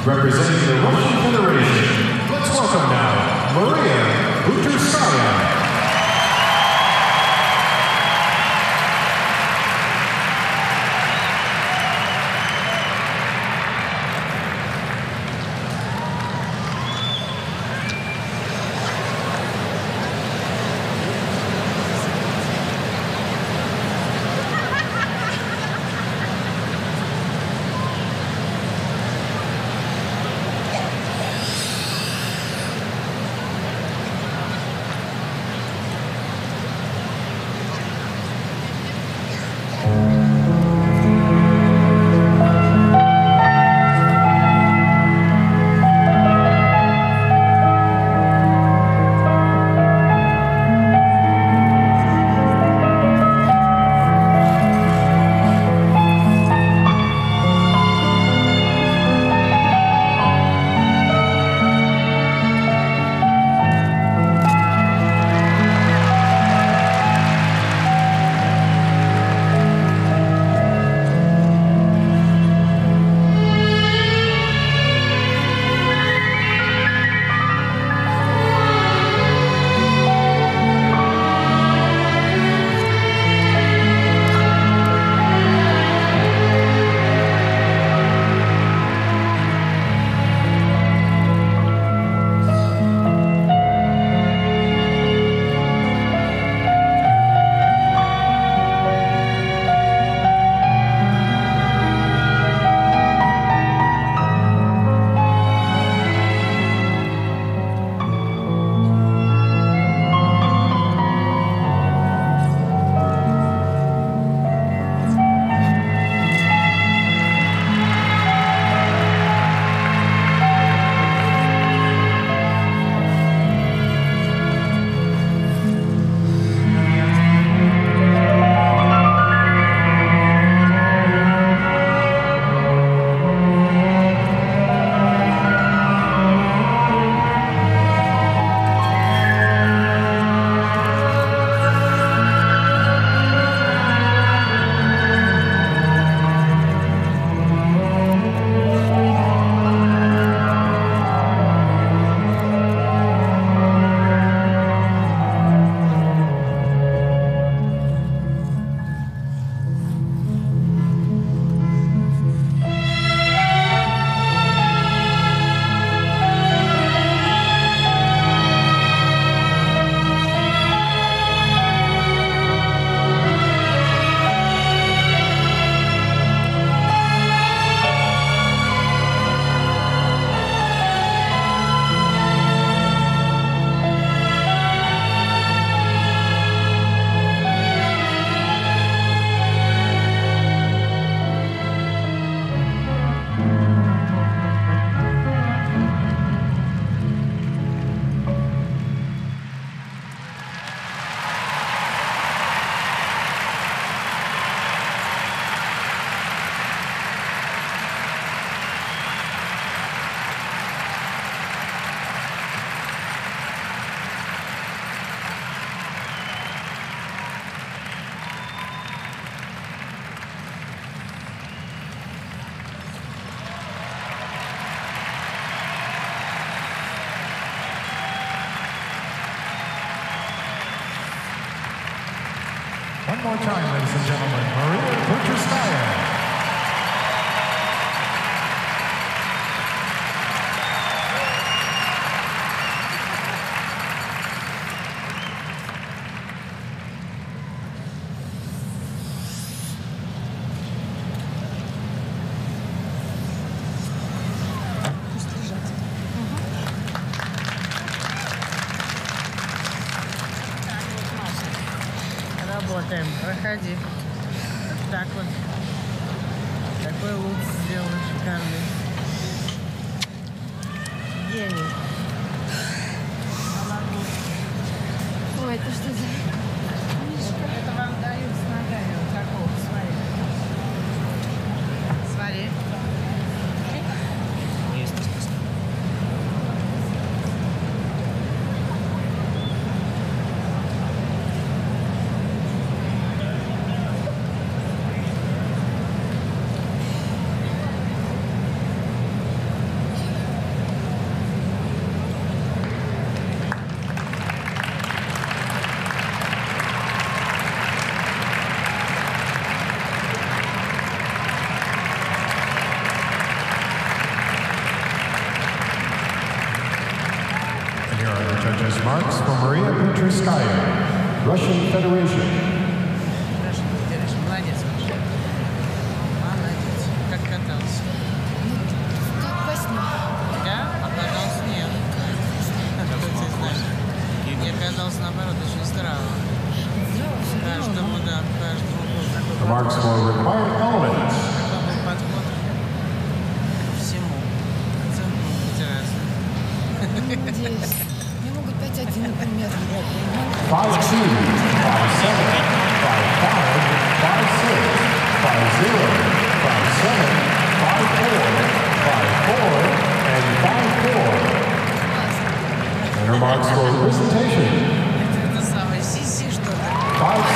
Representing the Russian Federation, let's welcome now Butyrskaya. One more time, ladies and gentlemen, Butyrskaya. Работаем, проходи. Вот так вот. Такой лук сделал шикарный. Гений. Ой, это что за мишка? Это вам дают с ногами. Вот такого, смотри. Смотри. Есть. Judges marks for Maria Butyrskaya, Russian Federation. Молодец вообще. Молодец. Как катался? Как во сне. Да? А катался нет. Кто тебя знает? Я катался наоборот очень здраво. Каждому, да, каждому был такой The marks for required elements. такой был подход ко всему. Оценки могут быть разные. Надеюсь. Мне могут 5-1, например. 5-2, 5-7, 5-5, 5-6, 5-4, 5-0, 5-7, 5-4, 5-4, and 5-4. And her marks for presentation. Это самое сиси, что ли? 5-6.